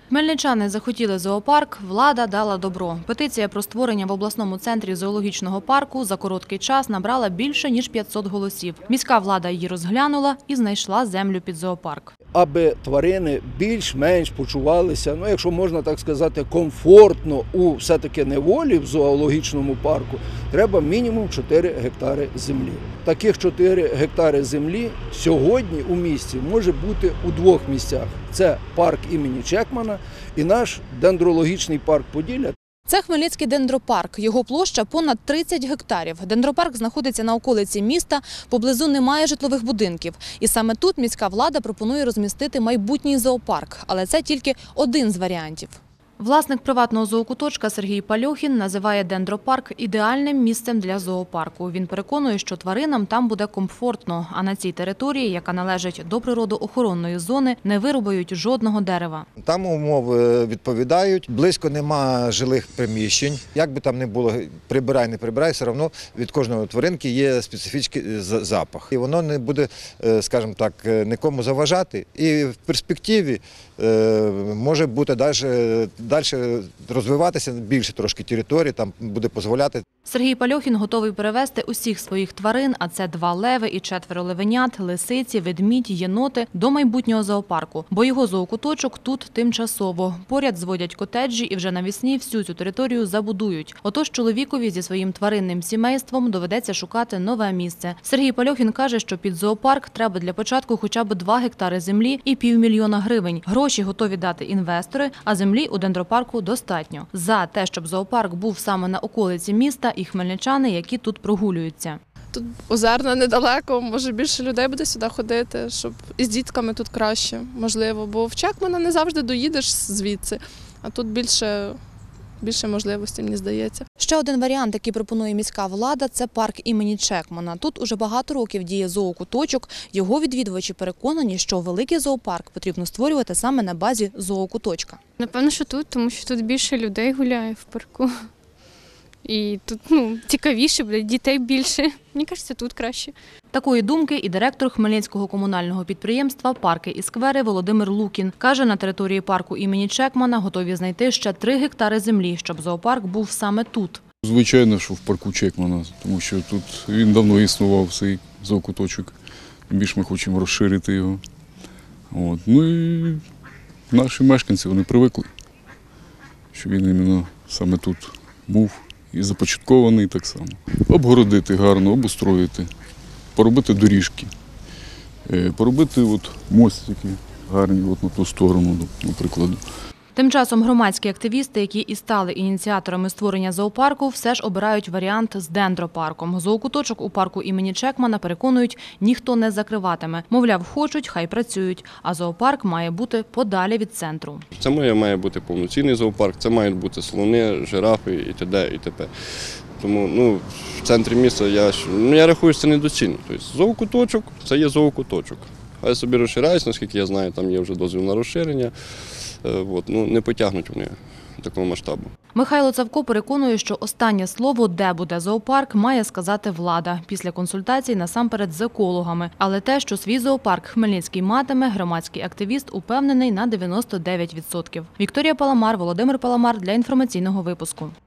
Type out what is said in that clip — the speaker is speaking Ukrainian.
Хмельничани захотіли зоопарк, влада дала добро. Петиція про створення в обласному центрі зоологічного парку за короткий час набрала більше, ніж 500 голосів. Міська влада її розглянула і знайшла землю під зоопарк. Аби тварини більш-менш почувалися, якщо можна так сказати, комфортно у все-таки неволі в зоологічному парку, треба мінімум 4 гектари землі. Таких 4 гектари землі сьогодні у місті може бути у 2 місцях. Це парк імені Чекмана і наш дендрологічний парк Поділля. Це Хмельницький дендропарк. Його площа понад 30 гектарів. Дендропарк знаходиться на околиці міста, поблизу немає житлових будинків. І саме тут міська влада пропонує розмістити майбутній зоопарк. Але це тільки один з варіантів. Власник приватного зоокуточка Сергій Пальохін називає дендропарк ідеальним місцем для зоопарку. Він переконує, що тваринам там буде комфортно, а на цій території, яка належить до природоохоронної зони, не вирубають жодного дерева. Там умови відповідають, близько нема жилих приміщень. Як би там не було, прибирай, не прибирай, все одно від кожної тваринки є специфічний запах. І воно не буде, скажімо так, нікому заважати. І в перспективі може бути далі розвиватися більше трошки території, там буде дозволяти. Сергій Пальохін готовий перевезти усіх своїх тварин, а це 2 леви і 4 левенят, лисиці, ведмідь, єноти, до майбутнього зоопарку. Бо його зоокуточок тут тимчасово. Поряд зводять котеджі і вже навесні всю цю територію забудують. Отож чоловікові зі своїм тваринним сімейством доведеться шукати нове місце. Сергій Пальохін каже, що під зоопарк треба для початку хоча б 2 гектари землі і 500 000 гривень. Гроші готові дати інвестори, а землі у дендропарку достатньо. За те, щоб зоопарк був саме на околиці міста, і хмельничани, які тут прогулюються. Тут Озерна недалеко, може більше людей буде сюди ходити, щоб і з дітками тут краще, можливо. Бо в Чекмана не завжди доїдеш звідси, а тут більше можливостей, мені здається. Ще один варіант, який пропонує міська влада – це парк імені Чекмана. Тут уже багато років діє зоокуточок. Його відвідувачі переконані, що великий зоопарк потрібно створювати саме на базі зоокуточка. Напевно, що тут, тому що тут більше людей гуляє в парку. І тут цікавіше буде, дітей більше. Мені кажеться, тут краще. Такої думки і директор Хмельницького комунального підприємства «Парки і сквери» Володимир Лукін. Каже, на території парку імені Чекмана готові знайти ще 3 гектари землі, щоб зоопарк був саме тут. Звичайно, що в парку Чекмана, тому що тут він давно існував, цей зоокуточок. Більш ми хочемо розширити його. І наші мешканці, вони привикли, що він іменно саме тут був. І започаткований так само. Обгородити гарно, обустроїти, поробити доріжки, поробити мостики гарні на ту сторону, наприклад. Тим часом громадські активісти, які і стали ініціаторами створення зоопарку, все ж обирають варіант з дендропарком. Зоокуточок у парку імені Чекмана, переконують, ніхто не закриватиме. Мовляв, хочуть, хай працюють, а зоопарк має бути подалі від центру. Це має бути повноцінний зоопарк, це мають бути слони, жирафи і т.д. і т.п. Тому в центрі міста я рахую, що це недоцільно. Тобто зоокуточок – це є зоокуточок. Хай собі розширяються, наскільки я знаю, там є вже дозвіл на розширення. Не потягнуть вони такого масштабу. Михайло Цавко переконує, що останнє слово, де буде зоопарк, має сказати влада. Після консультацій насамперед з екологами. Але те, що свій зоопарк Хмельницький матиме, громадський активіст упевнений на 99%. Вікторія Паламар, Володимир Паламар для інформаційного випуску.